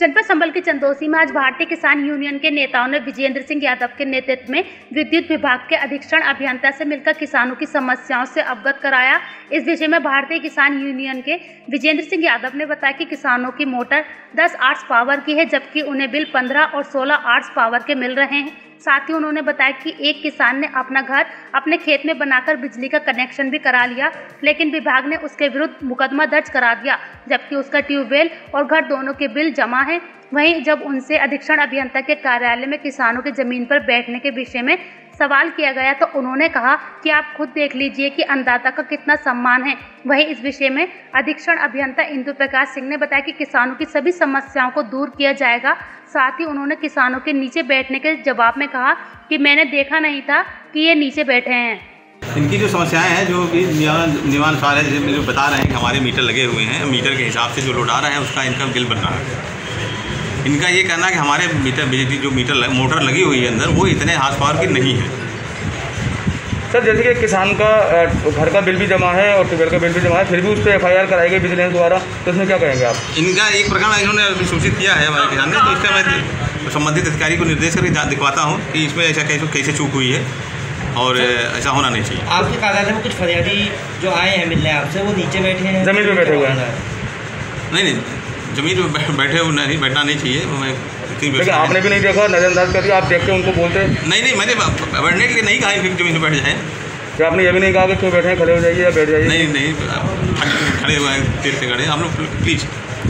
जनपद संबल के चंदौसी में आज भारतीय किसान यूनियन के नेताओं ने विजेंद्र सिंह यादव के नेतृत्व में विद्युत विभाग के अधीक्षण अभियंता से मिलकर किसानों की समस्याओं से अवगत कराया। इस विषय में भारतीय किसान यूनियन के विजेंद्र सिंह यादव ने बताया कि किसानों की मोटर 10 आर्स पावर की है, जबकि उन्हें बिल 15 और 16 आर्स पावर के मिल रहे हैं। साथ ही उन्होंने बताया कि एक किसान ने अपना घर अपने खेत में बनाकर बिजली का कनेक्शन भी करा लिया, लेकिन विभाग ने उसके विरुद्ध मुकदमा दर्ज करा दिया, जबकि उसका ट्यूबवेल और घर दोनों के बिल जमा हैं। वहीं जब उनसे अधीक्षण अभियंता के कार्यालय में किसानों की जमीन पर बैठने के विषय में सवाल किया गया तो उन्होंने कहा कि आप खुद देख लीजिए कि अन्नदाता का कितना सम्मान है। वहीं इस विषय में अधीक्षण अभियंता इंदु प्रकाश सिंह ने बताया कि किसानों की सभी समस्याओं को दूर किया जाएगा। साथ ही उन्होंने किसानों के नीचे बैठने के जवाब में कहा कि मैंने देखा नहीं था कि ये नीचे बैठे हैं। इनकी जो समस्याएं हैं जो भी नियमानुसार है, जैसे जो बता रहे हैं कि हमारे मीटर लगे हुए हैं, मीटर के हिसाब से जो लोड आ रहा है उसका इनका बिल बन रहा है। इनका ये कहना है कि हमारे बिजली जो मोटर लगी हुई है अंदर वो इतने हार्स पावर की नहीं है। सर, जैसे कि किसान का घर का बिल भी जमा है और ट्यूबवेल का बिल भी जमा है, फिर भी उस पर FIR कराई गई विजिलेंस द्वारा, तो इसमें क्या कहेंगे आप? इनका एक प्रकरण इन्होंने अभी सूचित किया है हमारे किसान ने, तो इसका मैं संबंधित अधिकारी को निर्देश करके दिखवाता हूँ कि इसमें ऐसा कैसे चूक हुई है और ऐसा होना नहीं चाहिए। आपके कार्यालय में कुछ फरियादी जो आए हैं मिलने आपसे, वो नीचे बैठे हैं, जमीन पे बैठे हुए हैं? नहीं, जमीन पर बैठे हुए नहीं, बैठना नहीं चाहिए। मैं लेकिन आपने भी नहीं देखा, नज़रअंदाज कर दिया, आप देख के उनको बोलते? नहीं, मैंने बैठने के लिए नहीं कहा इनकी जमीन पर बैठ जाए। क्या आपने ये भी नहीं कहा कि क्यों बैठे हैं, खड़े हो जाइए या बैठ जाइए? नहीं, खड़े हुए हैं, देर से खड़े, हम लोग प्लीज़।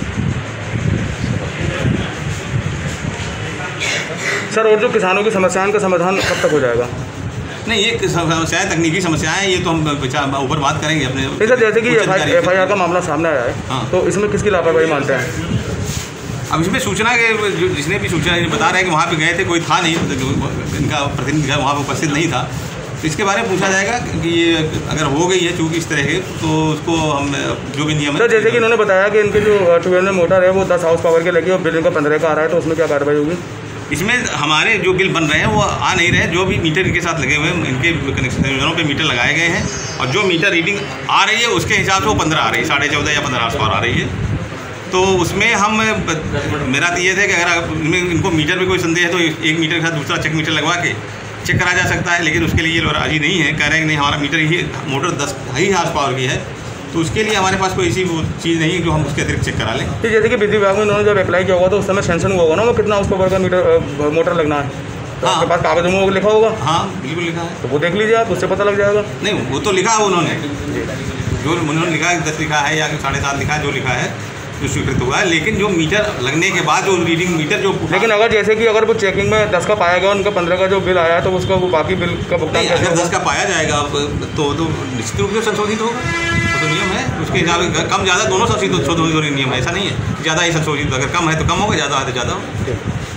सर, और जो किसानों की समस्याओं का समाधान कब तक हो जाएगा? नहीं, ये समस्याएं तकनीकी समस्याएं, ये तो हम ऊपर बात करेंगे अपने। नहीं सर, जैसे कि FIR का मामला सामने आया है, हाँ, तो इसमें किसकी लापरवाही मानते हैं? अब इसमें सूचना के जिसने भी सूचना बता रहे हैं कि वहाँ पे गए थे, कोई था नहीं, इनका प्रतिनिधि वहाँ पर उपस्थित नहीं था, तो इसके बारे में पूछा जाएगा कि ये अगर हो गई है चूँकि इस तरह के, तो उसको हम जो भी नियम है। सर, जैसे कि इन्होंने बताया कि इनके जो ट्यूबवेल में मोटर है वो 10 हाउस पावर के लगी और बिल इनका 15 का आ रहा है, तो उसमें क्या कार्रवाई होगी? इसमें हमारे जो बिल बन रहे हैं वो आ नहीं रहे, जो भी मीटर इनके साथ लगे हुए हैं, इनके कनेक्शनों पे मीटर लगाए गए हैं और जो मीटर रीडिंग आ रही है उसके हिसाब से वो 15 आ रही है, 14.5 या 15 आस पार आ रही है। तो उसमें हम मेरा तो ये था कि अगर इनको मीटर में कोई संदेह है तो एक मीटर के साथ दूसरा चेक मीटर लगवा के चेक करा जा सकता है, लेकिन उसके लिए ये लोग राजी नहीं है, कह रहे हैं कि नहीं हमारा मीटर ही मोटर 10 ही हार्स पावर की है, तो उसके लिए हमारे पास कोई ऐसी वो चीज़ नहीं है जो हम उसके अतिरिक्त चेक करा लें। तो जैसे कि बिजली विभाग में उन्होंने जब अप्लाई किया होगा तो उस समय सेंशन हुआ होगा ना, वो कितना हाउस पावर का मोटर लगना है, तो आपके पास कागज में लिखा होगा? हाँ, बिल्कुल लिखा है। तो वो देख लीजिए आप, उससे पता लग जाएगा। नहीं, वो तो लिखा है उन्होंने, जो उन्होंने लिखा है 10 लिखा है या 7.5 लिखा है, जो लिखा है जो स्वीकृत हुआ है, लेकिन जो मीटर लगने के बाद जो रीडिंग मीटर जो, लेकिन अगर जैसे कि अगर वो चेकिंग में 10 का पाया गया, उनका 15 का जो बिल आया है, तो उसका वो बाकी बिल का भुगतान कैसे? अगर 10 का पाया जाएगा तो निश्चित रूप से संशोधित होगा, वो तो नियम है उसके हिसाब से। कम ज़्यादा दोनों संशोधित नियम है, ऐसा नहीं है ज़्यादा ही संशोधित, अगर कम है तो कम होगा, ज़्यादा है तो ज़्यादा होगा।